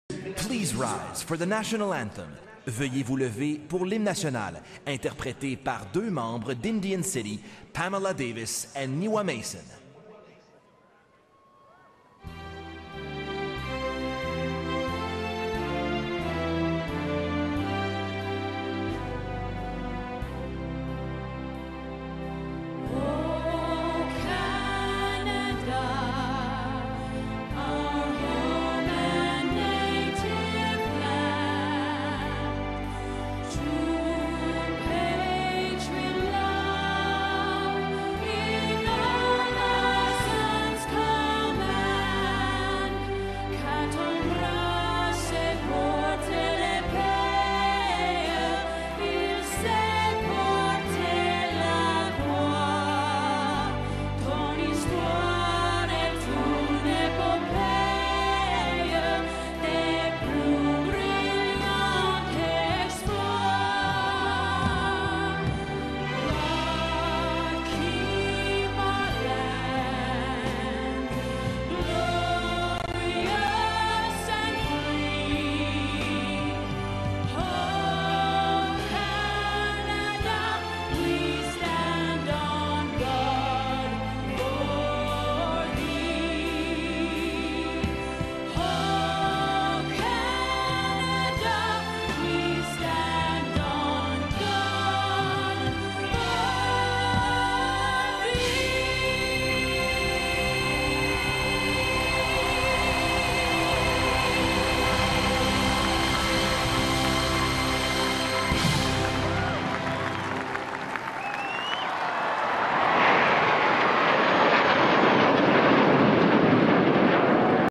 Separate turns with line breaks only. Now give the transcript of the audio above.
Please rise for the national anthem. Veuillez vous lever pour l'hymne national, interprété par deux membres d'Indian City, Pamela Davis et Niwa Mason.